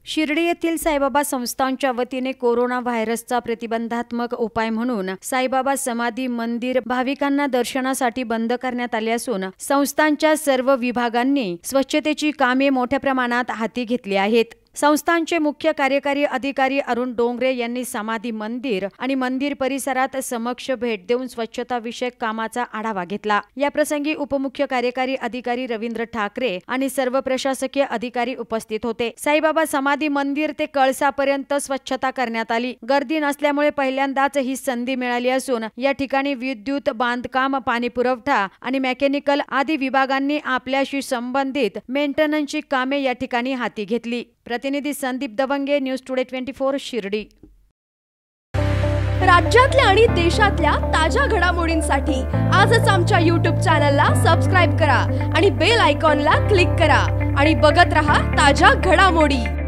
शिर्डी येथील साईबाबा संस्थानच्या वतीने कोरोना व्हायरसचा प्रतिबंधात्मक उपाय म्हणून साईबाबा समाधी मंदिर भाविकांना दर्शनासाठी बंद करण्यात आले असून संस्थानच्या सर्व विभागांनी स्वच्छतेची कामे मोठ्या प्रमाणात हाती घेतली आहेत। संस्थानचे मुख्य कार्यकारी अधिकारी अरुण डोंगरे यांनी समाधी मंदिर आणि मंदिर परिसरात समक्ष भेट देऊन स्वच्छता विषयक कामाचा आढावा घेतला। या प्रसंगी उपमुख्य कार्यकारी अधिकारी रवींद्र ठाकरे आणि सर्व प्रशासकीय अधिकारी उपस्थित होते। साईबाबा समाधी मंदिर ते कळसापर्यंत स्वच्छता करण्यात आली। गर्दी नसल्यामुळे पहिल्यांदाच ही संधी मिळाली असून या ठिकाणी विद्युत, बांधकाम, पाणी पुरवठा आणि मेकॅनिकल आदी विभागांनी आपल्याशी संबंधित मेंटेनन्सची कामे या ठिकाणी हाती घेतली। प्रतिनिधी संदीप दवंगे, न्यूज टुडे 24 शिर्डी। राज्यातल्या आणि देशातल्या ताज्या घडामोडींसाठी आजच आमच्या YouTube चॅनलला सबस्क्राइब करा आणि बेल आयकॉनला क्लिक करा आणि बघत रहा ताज्या घडामोडी।